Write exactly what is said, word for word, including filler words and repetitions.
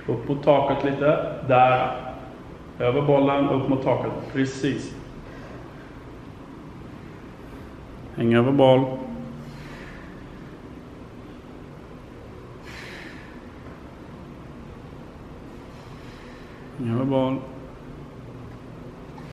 Upp mot taket lite. Där. Över bollen, upp mot taket. Precis. Häng över boll. Häng över boll.